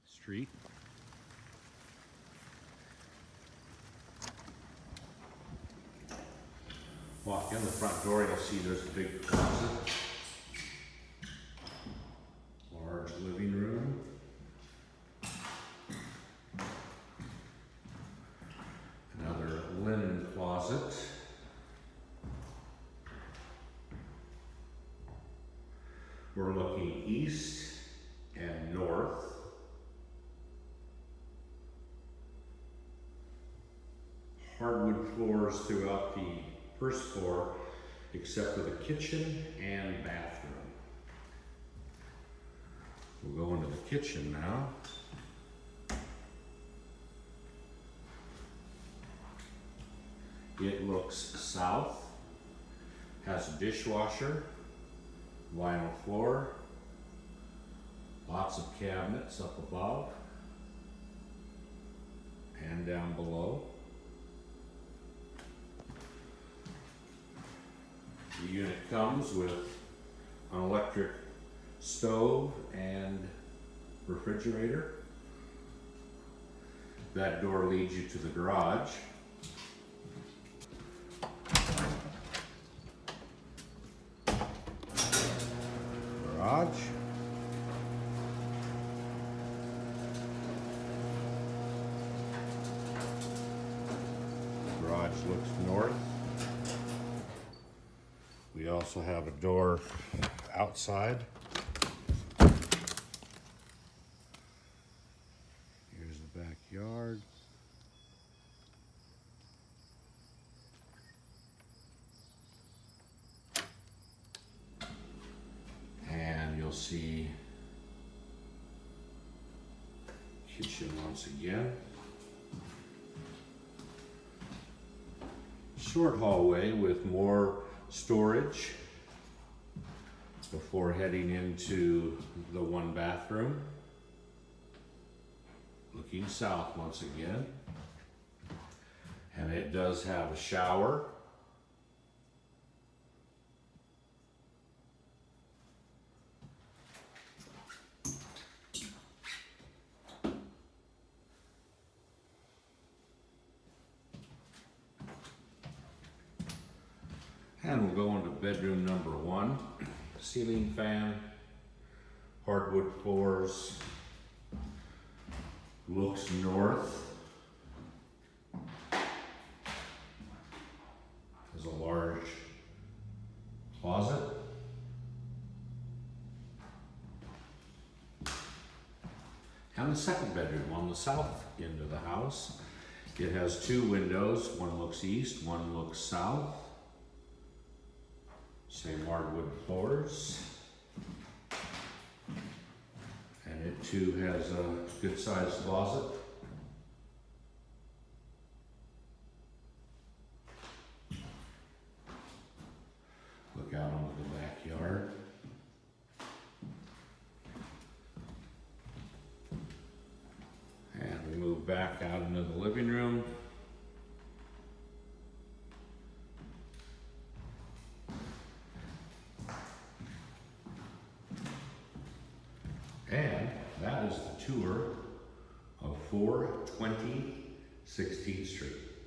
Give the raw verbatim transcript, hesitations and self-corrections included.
Street. Walk in the front door, you'll see there's a big closet, large living room, another linen closet, we're looking east and north. Hardwood floors throughout the first floor, except for the kitchen and bathroom. We'll go into the kitchen now. It looks south, has a dishwasher, vinyl floor, lots of cabinets up above and down below. The unit comes with an electric stove and refrigerator. That door leads you to the garage. Garage. Garage looks north. We also have a door outside. Here's the backyard. And you'll see kitchen once again. Short hallway with more storage before heading into the one bathroom. Looking south once again. And it does have a shower. And we'll go into bedroom number one. Ceiling fan, hardwood floors, looks north. There's a large closet. And the second bedroom on the south end of the house. It has two windows, one looks east, one looks south. Same hardwood floors. And it too has a good sized closet. Look out onto the backyard. And we move back out into the living room. And that is the tour of four twenty sixteenth Street.